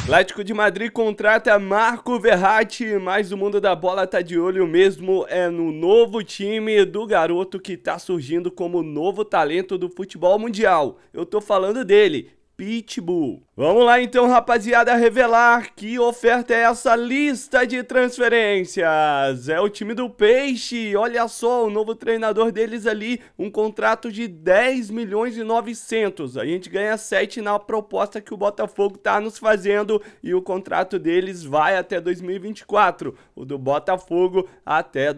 Atlético de Madrid contrata Marco Verratti, mas o mundo da bola tá de olho mesmo no novo time do garoto que tá surgindo como novo talento do futebol mundial. Eu tô falando dele, Pitbull. Vamos lá então, rapaziada, revelar que oferta é essa lista de transferências. É o time do Peixe, olha só, o novo treinador deles ali, um contrato de 10 milhões e 900. A gente ganha 7 na proposta que o Botafogo tá nos fazendo e o contrato deles vai até 2024. O do Botafogo até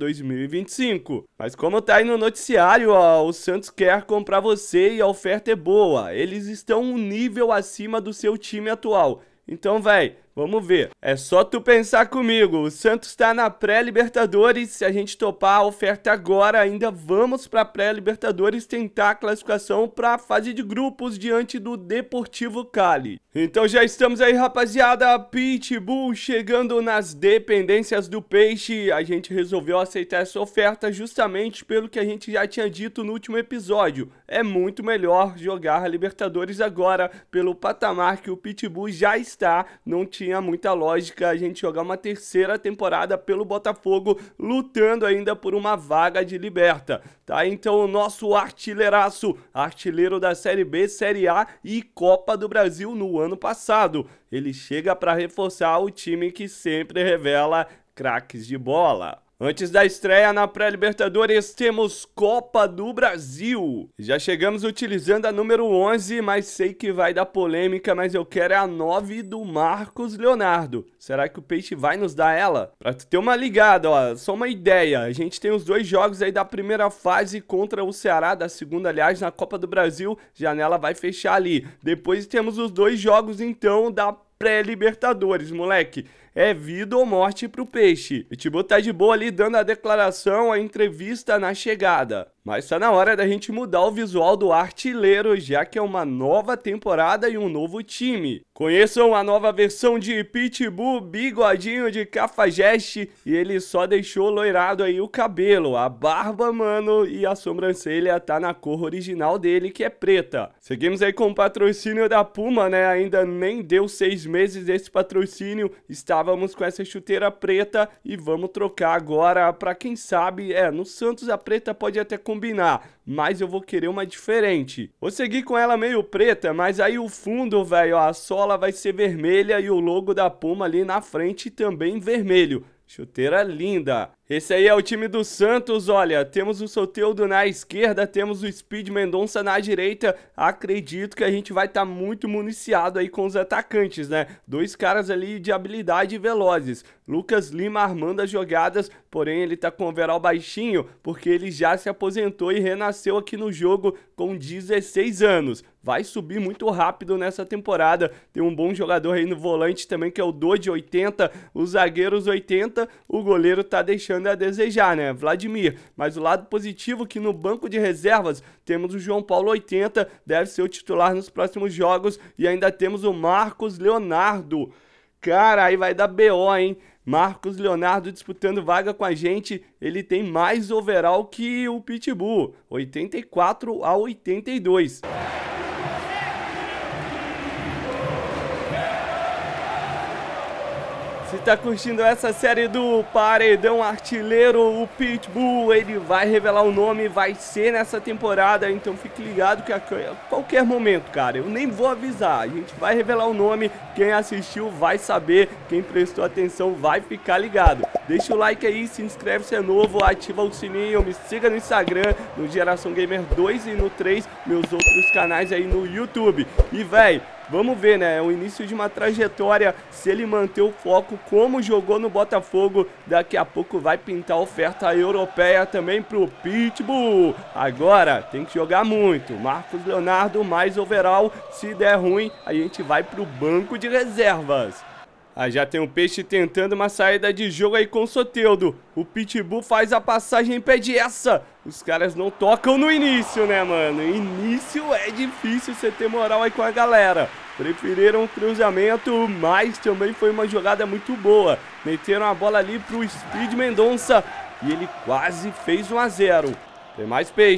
2025. Mas como tá aí no noticiário, ó, o Santos quer comprar você e a oferta é boa. Eles estão um nível acima do seu time atual. Então, véi, vamos ver. É só tu pensar comigo. O Santos tá na pré-Libertadores. Se a gente topar a oferta agora, ainda vamos pra pré-Libertadores tentar a classificação pra fase de grupos diante do Deportivo Cali. Então já estamos aí, rapaziada. Pitbull chegando nas dependências do Peixe. A gente resolveu aceitar essa oferta justamente pelo que a gente já tinha dito no último episódio. É muito melhor jogar a Libertadores agora pelo patamar que o Pitbull já está. Não tinha muita lógica a gente jogar uma terceira temporada pelo Botafogo, lutando ainda por uma vaga de Liberta, tá? Então o nosso artilheiraço, artilheiro da Série B, Série A e Copa do Brasil no ano passado, ele chega para reforçar o time que sempre revela craques de bola. Antes da estreia na pré-Libertadores, temos Copa do Brasil. Já chegamos utilizando a número 11, mas sei que vai dar polêmica, mas eu quero a 9 do Marcos Leonardo. Será que o Peixe vai nos dar ela? Pra tu ter uma ligada, ó, só uma ideia. A gente tem os dois jogos aí da primeira fase contra o Ceará, da segunda, aliás, na Copa do Brasil. Janela vai fechar ali. Depois temos os dois jogos, então, da pré-Libertadores, moleque. É vida ou morte pro Peixe. O Pitbull tá de boa ali dando a declaração, a entrevista na chegada. Mas tá na hora da gente mudar o visual do artilheiro, já que é uma nova temporada e um novo time. Conheçam a nova versão de Pitbull, bigodinho de cafajeste, e ele só deixou loirado aí o cabelo, a barba, mano, e a sobrancelha tá na cor original dele, que é preta. Seguimos aí com o patrocínio da Puma, né? Ainda nem deu 6 meses desse patrocínio, estávamos com essa chuteira preta e vamos trocar agora pra quem sabe, no Santos a preta pode até combinar, mas eu vou querer uma diferente. Vou seguir com ela meio preta, mas aí o fundo, velho, a sola vai ser vermelha e o logo da Puma ali na frente também vermelho. Chuteira linda. Esse aí é o time do Santos, olha, temos o Soteldo na esquerda, temos o Speed Mendonça na direita. Acredito que a gente vai estar muito municiado aí com os atacantes, né? Dois caras ali de habilidade e velozes. Lucas Lima armando as jogadas, porém ele tá com o overall baixinho, porque ele já se aposentou e renasceu aqui no jogo com 16 anos. Vai subir muito rápido nessa temporada. Tem um bom jogador aí no volante também, que é o Dodi 80, os zagueiros 80, o goleiro tá deixando a desejar, né? Vladimir. Mas o lado positivo é que no banco de reservas temos o João Paulo 80, deve ser o titular nos próximos jogos, e ainda temos o Marcos Leonardo. Cara, aí vai dar BO, hein? Marcos Leonardo disputando vaga com a gente, ele tem mais overall que o Pitbull, 84 a 82. Se tá curtindo essa série do Paredão Artilheiro, o Pitbull, ele vai revelar o nome, vai ser nessa temporada, então fique ligado que a qualquer momento, cara, eu nem vou avisar, a gente vai revelar o nome, quem assistiu vai saber, quem prestou atenção vai ficar ligado. Deixa o like aí, se inscreve se é novo, ativa o sininho, me siga no Instagram, no Geração Gamer 2 e no 3, meus outros canais aí no YouTube. E, véi, vamos ver, né? É o início de uma trajetória. Se ele manter o foco como jogou no Botafogo, daqui a pouco vai pintar oferta europeia também pro Pitbull. Agora tem que jogar muito. Marcos Leonardo mais overall. Se der ruim, a gente vai pro banco de reservas. Já tem um Peixe tentando uma saída de jogo aí com o Soteldo. O Pitbull faz a passagem e pede essa. Os caras não tocam no início, né, mano? Início é difícil você ter moral aí com a galera. Preferiram o cruzamento, mas também foi uma jogada muito boa. Meteram a bola ali pro Speed Mendonça e ele quase fez 1 a 0. Tem mais Peixe.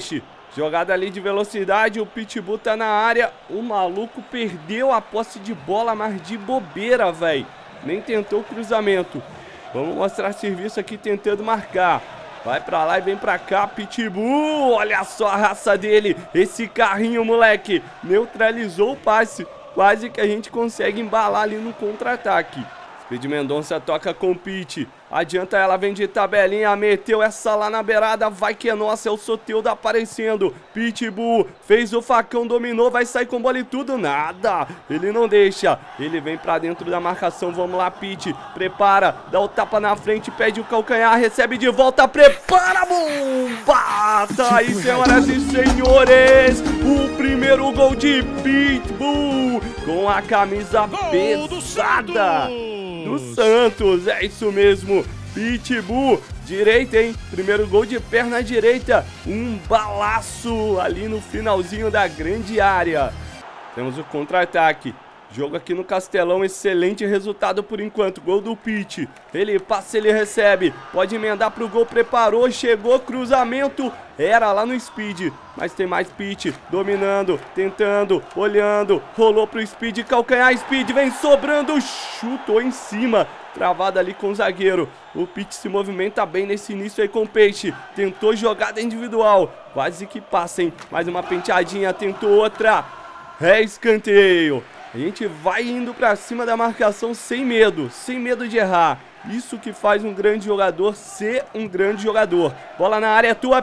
Jogada ali de velocidade, o Pitbull tá na área. O maluco perdeu a posse de bola, mas de bobeira, velho. Nem tentou o cruzamento. Vamos mostrar serviço aqui tentando marcar. Vai pra lá e vem pra cá, Pitbull. Olha só a raça dele. Esse carrinho, moleque, neutralizou o passe. Quase que a gente consegue embalar ali no contra-ataque. Speed Mendonça toca com o Pit. Adianta ela, vem de tabelinha, meteu essa lá na beirada, vai que é nossa, é o Soteldo aparecendo. Pitbull fez o facão, dominou, vai sair com bola e tudo, nada. Ele não deixa, ele vem pra dentro da marcação, vamos lá, Pit. Prepara, dá o tapa na frente, pede o calcanhar, recebe de volta, prepara, bomba! Tá aí, senhoras e senhores, o primeiro gol de Pitbull com a camisa pesada do Santos, é isso mesmo, Pitbull, direita, hein, primeiro gol de perna direita, um balaço ali no finalzinho da grande área. Temos o contra-ataque, jogo aqui no Castelão, excelente resultado por enquanto, gol do Pit, ele passa, ele recebe, pode emendar pro gol, preparou, chegou, cruzamento, era lá no Speed, mas tem mais Pit, dominando, tentando, olhando, rolou pro Speed, calcanhar, Speed vem sobrando, chutou em cima, travado ali com o zagueiro. O Pit se movimenta bem nesse início aí com o Peixe, tentou jogada individual, quase que passa, hein, mais uma penteadinha, tentou outra, é escanteio. A gente vai indo pra cima da marcação sem medo de errar. Isso que faz um grande jogador ser um grande jogador. Bola na área, tua,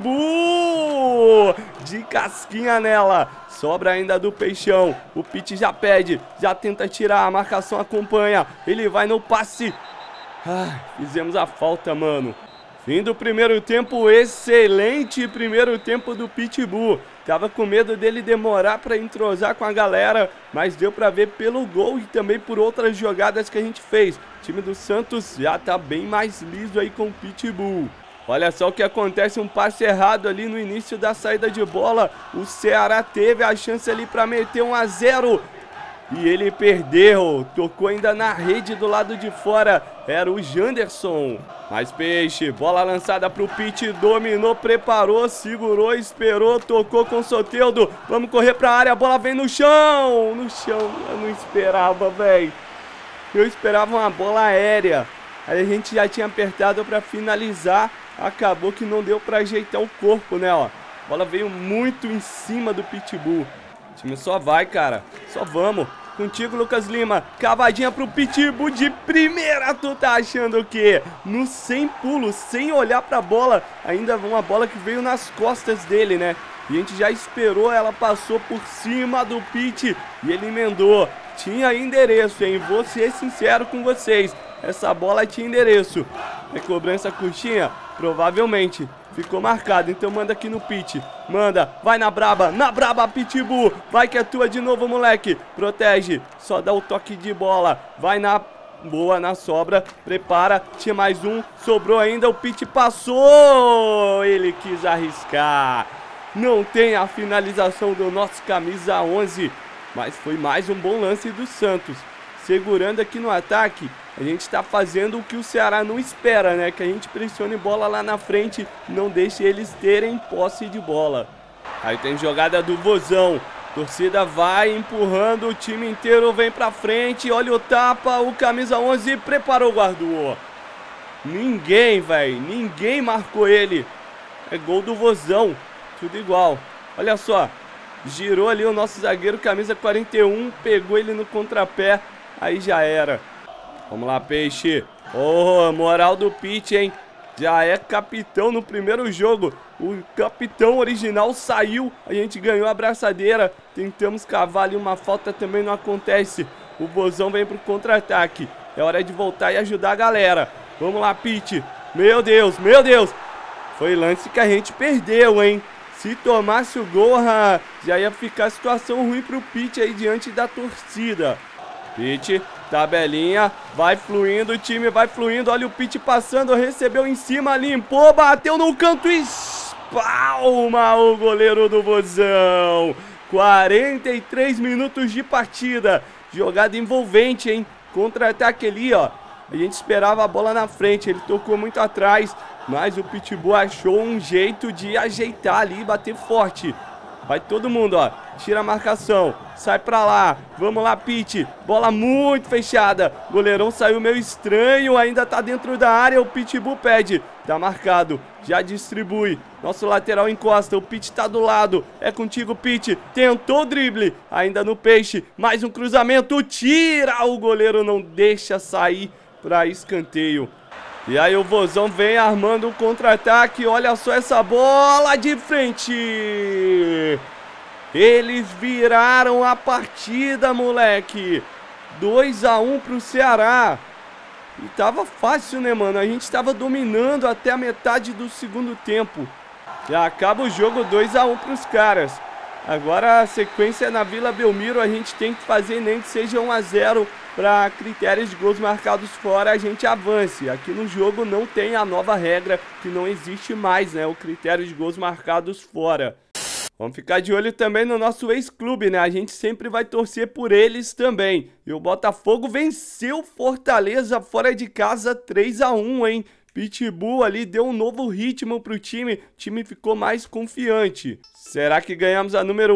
Pitbull! De casquinha nela. Sobra ainda do Peixão. O Pit já pede, já tenta tirar, a marcação acompanha. Ele vai no passe. Fizemos a falta, mano. Fim do primeiro tempo, excelente primeiro tempo do Pitbull. Tava com medo dele demorar para entrosar com a galera, mas deu para ver pelo gol e também por outras jogadas que a gente fez. O time do Santos já tá bem mais liso aí com o Pitbull. Olha só o que acontece, um passe errado ali no início da saída de bola. O Ceará teve a chance ali para meter 1 a 0. E ele perdeu, tocou ainda na rede do lado de fora, era o Janderson. Mais Peixe, bola lançada pro Pit, dominou, preparou, segurou, esperou, tocou com o Soteldo. Vamos correr pra área, a bola vem no chão, eu não esperava, velho. Eu esperava uma bola aérea, aí a gente já tinha apertado pra finalizar, acabou que não deu pra ajeitar o corpo, né, ó. A bola veio muito em cima do Pitbull. O time só vai, cara, só vamos. Contigo, Lucas Lima, cavadinha pro Pitbull de primeira, tu tá achando o quê? No sem pulo, sem olhar pra bola, ainda uma bola que veio nas costas dele, né? E a gente já esperou, ela passou por cima do Pit e ele emendou. Tinha endereço, hein? Vou ser sincero com vocês, essa bola tinha endereço. É cobrança coxinha? Provavelmente. Ficou marcado, então manda aqui no Pit. Manda, vai na braba, Pitbull. Vai que é tua de novo, moleque. Protege, só dá o toque de bola. Vai na boa, na sobra. Prepara, tinha mais um. Sobrou ainda, o Pit passou. Ele quis arriscar. Não tem a finalização do nosso camisa 11. Mas foi mais um bom lance do Santos. Segurando aqui no ataque. A gente tá fazendo o que o Ceará não espera, né? Que a gente pressione bola lá na frente, não deixe eles terem posse de bola. Aí tem jogada do Vozão. Torcida vai empurrando, o time inteiro vem pra frente. Olha o tapa, o camisa 11 preparou, guardou. Ninguém, velho, ninguém marcou ele. É gol do Vozão, tudo igual. Olha só, girou ali o nosso zagueiro, camisa 41, pegou ele no contrapé, aí já era. Vamos lá, Peixe. Oh, moral do Pit, hein? Já é capitão no primeiro jogo. O capitão original saiu. A gente ganhou a abraçadeira. Tentamos cavar ali uma falta, também não acontece. O Bozão vem pro contra-ataque. É hora de voltar e ajudar a galera. Vamos lá, Pit. Meu Deus, meu Deus. Foi lance que a gente perdeu, hein? Se tomasse o gol, já ia ficar situação ruim pro Pit aí diante da torcida. Pit, tabelinha, vai fluindo, o time vai fluindo, olha o Pit passando, recebeu em cima, limpou, bateu no canto e espalma o goleiro do Vozão. 43 minutos de partida, jogada envolvente, hein? Contra-ataque ali, ó. A gente esperava a bola na frente, ele tocou muito atrás, Mas o Pitbull achou um jeito de ajeitar ali e bater forte. Vai todo mundo, ó. Tira a marcação. Sai pra lá. Vamos lá, Pit. Bola muito fechada. Goleirão saiu meio estranho. Ainda tá dentro da área. O Pitbull pede. Tá marcado. Já distribui. Nosso lateral encosta. O Pit tá do lado. É contigo, Pit. Tentou o drible. Ainda no peixe. Mais um cruzamento. Tira. O goleiro não deixa sair pra escanteio. E aí o Vozão vem armando um contra-ataque. Olha só essa bola de frente. Eles viraram a partida, moleque. 2 a 1 pro Ceará. E tava fácil, né, mano? A gente tava dominando até a metade do segundo tempo. Já acaba o jogo 2 a 1 pros caras. Agora a sequência na Vila Belmiro. A gente tem que fazer nem que seja 1 a 0 para critérios de gols marcados fora a gente avance. Aqui no jogo não tem a nova regra, que não existe mais, né? O critério de gols marcados fora. Vamos ficar de olho também no nosso ex-clube, né? A gente sempre vai torcer por eles também. E o Botafogo venceu Fortaleza fora de casa 3 a 1, hein? Pitbull ali deu um novo ritmo pro time. O time ficou mais confiante. Será que ganhamos a número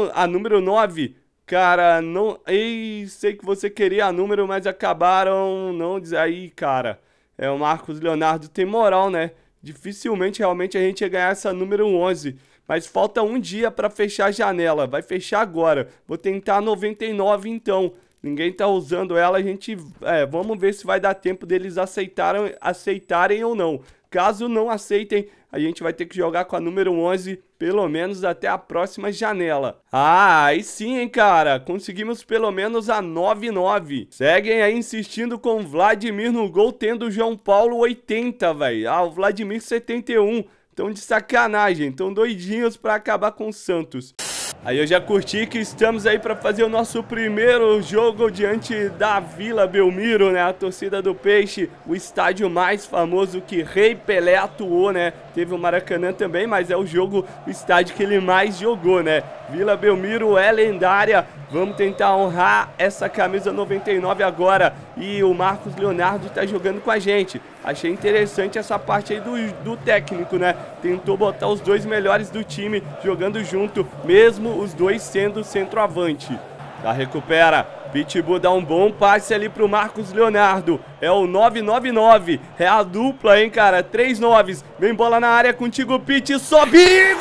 9? Cara, não... Ei, sei que você queria a número, mas acabaram não dizer aí, cara. O Marcos Leonardo tem moral, né? Dificilmente realmente a gente ia ganhar essa número 11. Mas falta um dia pra fechar a janela. Vai fechar agora. Vou tentar a 99 então. Ninguém tá usando ela, a gente... vamos ver se vai dar tempo deles aceitarem ou não. Caso não aceitem, a gente vai ter que jogar com a número 11, pelo menos até a próxima janela. Ah, aí sim, hein, cara. Conseguimos pelo menos a 99. Seguem aí insistindo com o Vladimir no gol, tendo o João Paulo 80, velho. Ah, o Vladimir 71. Tão de sacanagem, tão doidinhos pra acabar com o Santos. Aí eu já curti que estamos aí para fazer o nosso primeiro jogo diante da Vila Belmiro, né? A torcida do Peixe, o estádio mais famoso que Rei Pelé atuou, né? Teve o Maracanã também, mas é o estádio que ele mais jogou, né? Vila Belmiro é lendária. Vamos tentar honrar essa camisa 99 agora. E o Marcos Leonardo tá jogando com a gente. Achei interessante essa parte aí do técnico, né? Tentou botar os dois melhores do time jogando junto, mesmo os dois sendo centroavante. Tá, recupera. Pitbull dá um bom passe ali pro Marcos Leonardo. É o 999. É a dupla, hein, cara? 3 noves. Vem bola na área contigo, Pit. Sobe e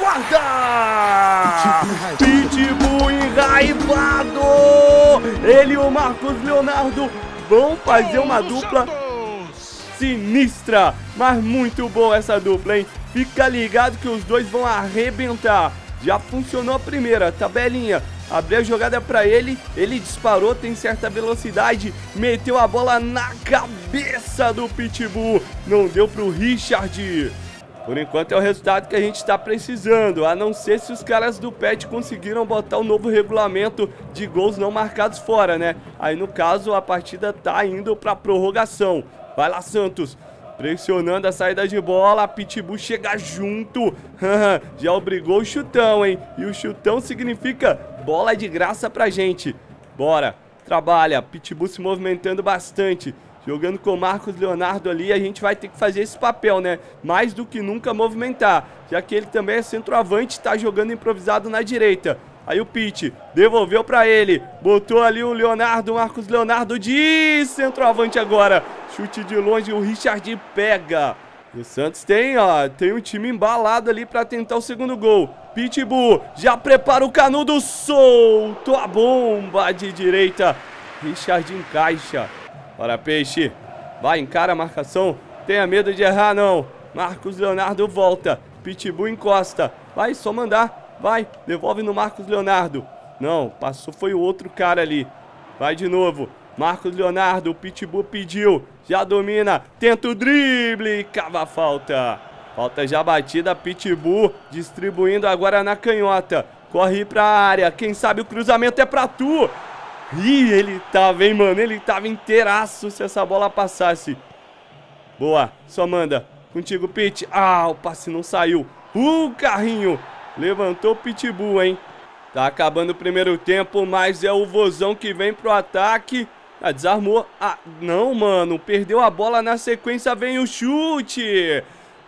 guarda! Pitbull enraivado! Ele e o Marcos Leonardo vão fazer uma dupla sinistra. Mas muito boa essa dupla, hein? Fica ligado que os dois vão arrebentar. Já funcionou a primeira, tabelinha. Abriu a jogada pra ele, ele disparou, tem certa velocidade, meteu a bola na cabeça do Pitbull. Não deu pro Richard. Por enquanto é o resultado que a gente tá precisando, a não ser se os caras do PET conseguiram botar o novo regulamento de gols não marcados fora, né? Aí no caso a partida tá indo pra prorrogação. Vai lá, Santos. Pressionando a saída de bola, Pitbull chega junto. Já obrigou o chutão, hein? E o chutão significa bola de graça pra gente. Bora, trabalha. Pitbull se movimentando bastante. Jogando com o Marcos Leonardo ali, a gente vai ter que fazer esse papel, né? Mais do que nunca movimentar. Já que ele também é centroavante, tá jogando improvisado na direita. Aí o Pit devolveu pra ele. Botou ali o Leonardo, Marcos Leonardo de centroavante agora. Chute de longe, o Richard pega. E o Santos tem um time embalado ali pra tentar o segundo gol. Pitbull já prepara o canudo, soltou a bomba de direita. Richard encaixa. Bora, Peixe. Vai, encara a marcação. Tenha medo de errar, não. Marcos Leonardo volta. Pitbull encosta. Vai, só mandar. Vai, devolve no Marcos Leonardo. Não, passou, foi o outro cara ali. Vai de novo. Marcos Leonardo, o Pitbull pediu. Já domina, tenta o drible. Cava a falta. Falta já batida, Pitbull distribuindo agora na canhota. Corre pra área, quem sabe o cruzamento é pra tu. Ih, ele tava, hein, mano. Ele tava inteiraço se essa bola passasse. Boa, só manda. Contigo, Pit. Ah, o passe não saiu. Carrinho. Levantou o Pitbull, hein? Tá acabando o primeiro tempo, mas é o Vozão que vem pro ataque. Ah, desarmou. Ah, não, mano. Perdeu a bola na sequência, vem o chute.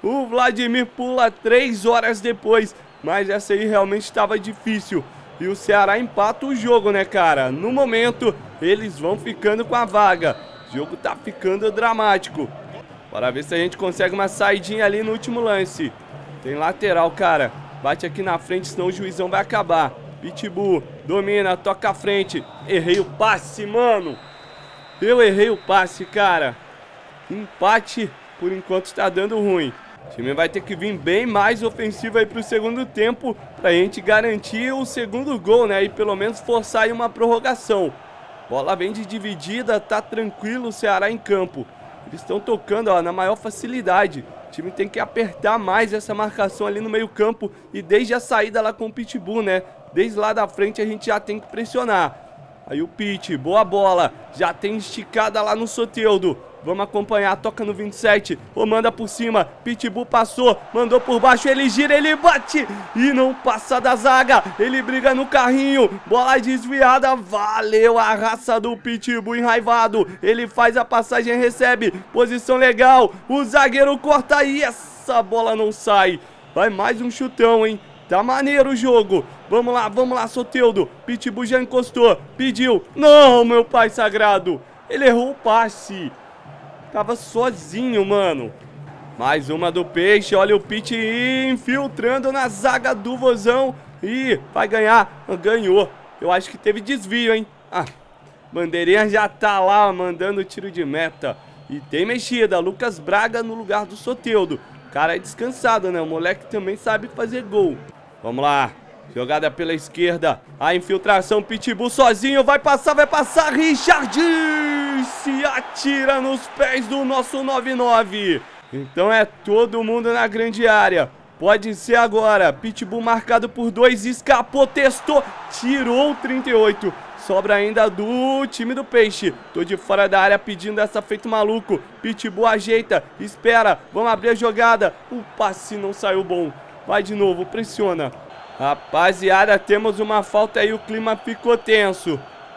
O Vladimir pula 3 horas depois, mas essa aí realmente estava difícil. E o Ceará empata o jogo, né, cara? No momento, eles vão ficando com a vaga. O jogo tá ficando dramático. Bora ver se a gente consegue uma saidinha ali no último lance. Tem lateral, cara. Bate aqui na frente, senão o juizão vai acabar. Pitbull domina, toca à frente. Errei o passe, mano. Eu errei o passe, cara. Empate, por enquanto, está dando ruim. O time vai ter que vir bem mais ofensivo aí pro segundo tempo pra gente garantir o segundo gol, né? E pelo menos forçar aí uma prorrogação. Bola vem de dividida, tá tranquilo o Ceará em campo. Eles estão tocando, ó, na maior facilidade. O time tem que apertar mais essa marcação ali no meio campo. E desde a saída lá com o Pitbull, né? Desde lá da frente a gente já tem que pressionar. Aí o Pit, boa bola. Já tem esticada lá no Soteldo. Vamos acompanhar, toca no 27, ou manda por cima, Pitbull passou, mandou por baixo, ele gira, ele bate e não passa da zaga, ele briga no carrinho, bola desviada, valeu a raça do Pitbull enraivado, ele faz a passagem, recebe, posição legal, o zagueiro corta e essa bola não sai, vai mais um chutão, hein? Tá maneiro o jogo. Vamos lá, Soteldo. Pitbull já encostou, pediu, não, meu pai sagrado, ele errou o passe. Tava sozinho, mano. Mais uma do Peixe. Olha o Pit infiltrando na zaga do Vozão. E vai ganhar. Ganhou. Eu acho que teve desvio, hein? Ah, bandeirinha já tá lá mandando tiro de meta. E tem mexida. Lucas Braga no lugar do Soteldo. Cara é descansado, né? O moleque também sabe fazer gol. Vamos lá. Jogada pela esquerda. A infiltração. Pitbull sozinho. Vai passar. Richard se atira nos pés do nosso 9-9. Então é todo mundo na grande área. Pode ser agora. Pitbull marcado por 2. Escapou, testou. Tirou o 38. Sobra ainda do time do Peixe. Tô de fora da área pedindo essa feito maluco. Pitbull ajeita. Espera. Vamos abrir a jogada. O passe não saiu bom. Vai de novo. Pressiona. Rapaziada, temos uma falta aí. O clima ficou tenso.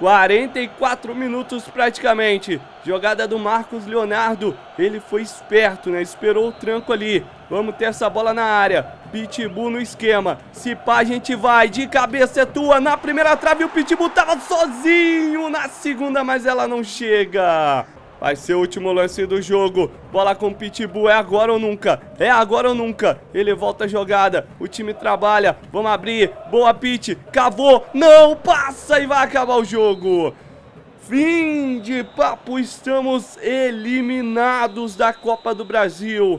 44 minutos praticamente. Jogada do Marcos Leonardo. Ele foi esperto, né? Esperou o tranco ali. Vamos ter essa bola na área. Pitbull no esquema. Se pá, a gente vai. De cabeça é tua. Na primeira trave o Pitbull tava sozinho. Na segunda, mas ela não chega. Vai ser o último lance do jogo. Bola com o Pitbull. É agora ou nunca. É agora ou nunca. Ele volta a jogada. O time trabalha. Vamos abrir. Boa, Pit. Cavou. Não passa e vai acabar o jogo. Fim de papo. Estamos eliminados da Copa do Brasil.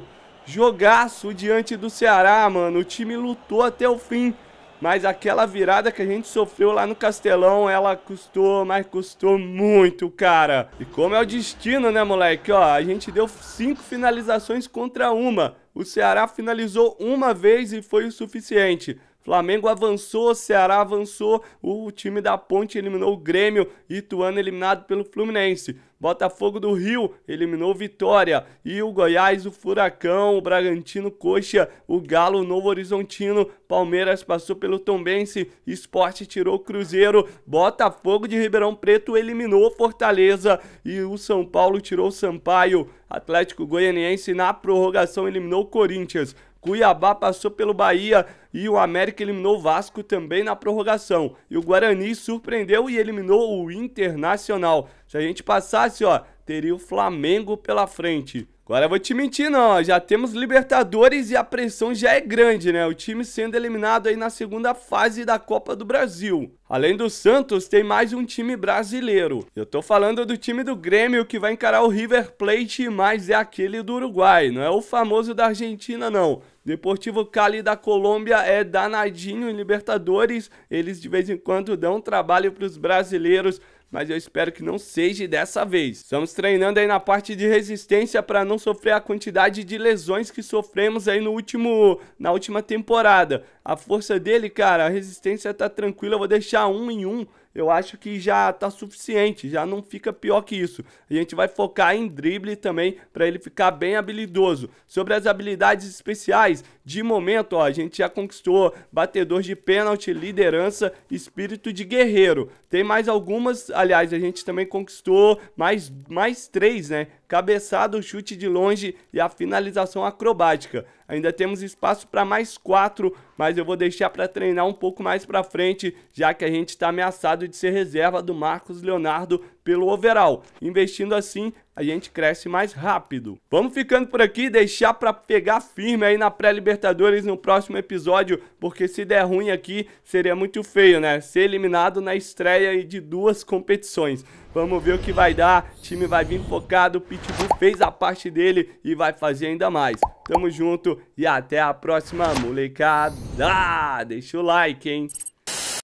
Jogaço diante do Ceará, mano. O time lutou até o fim. Mas aquela virada que a gente sofreu lá no Castelão, ela custou, mas custou muito, cara. E como é o destino, né, moleque? Ó, a gente deu 5 finalizações contra uma. O Ceará finalizou uma vez e foi o suficiente. Flamengo avançou, Ceará avançou, o time da Ponte eliminou o Grêmio, Ituano eliminado pelo Fluminense. Botafogo do Rio eliminou Vitória. E o Goiás, o Furacão, o Bragantino, Coxa, o Galo, o Novo Horizontino, Palmeiras passou pelo Tombense, Sport tirou o Cruzeiro, Botafogo de Ribeirão Preto eliminou Fortaleza e o São Paulo tirou o Sampaio. Atlético Goianiense na prorrogação eliminou o Corinthians. Cuiabá passou pelo Bahia e o América eliminou o Vasco também na prorrogação. E o Guarani surpreendeu e eliminou o Internacional. Se a gente passasse, ó, teria o Flamengo pela frente. Agora eu vou te mentir não, ó, já temos Libertadores e a pressão já é grande, né? O time sendo eliminado aí na segunda fase da Copa do Brasil. Além do Santos, tem mais um time brasileiro. Eu tô falando do time do Grêmio que vai encarar o River Plate, mas é aquele do Uruguai, não é o famoso da Argentina não. Deportivo Cali da Colômbia é danadinho em Libertadores, eles de vez em quando dão trabalho para os brasileiros, mas eu espero que não seja dessa vez. Estamos treinando aí na parte de resistência para não sofrer a quantidade de lesões que sofremos aí na última temporada. A força dele, cara, a resistência tá tranquila, eu vou deixar 1 em 1. Eu acho que já tá suficiente, já não fica pior que isso. A gente vai focar em drible também para ele ficar bem habilidoso. Sobre as habilidades especiais, de momento, ó, a gente já conquistou batedor de pênalti, liderança, espírito de guerreiro. Tem mais algumas, aliás, a gente também conquistou mais 3, né? cabeçada, o chute de longe e a finalização acrobática. Ainda temos espaço para mais 4, mas eu vou deixar para treinar um pouco mais para frente, já que a gente está ameaçado de ser reserva do Marcos Leonardo pelo overall. Investindo assim, a gente cresce mais rápido. Vamos ficando por aqui, deixar para pegar firme aí na pré-Libertadores no próximo episódio, porque se der ruim aqui, seria muito feio, né? Ser eliminado na estreia de 2 competições. Vamos ver o que vai dar, o time vai vir focado, o Pitbull fez a parte dele e vai fazer ainda mais. Tamo junto e até a próxima, molecada! Deixa o like, hein?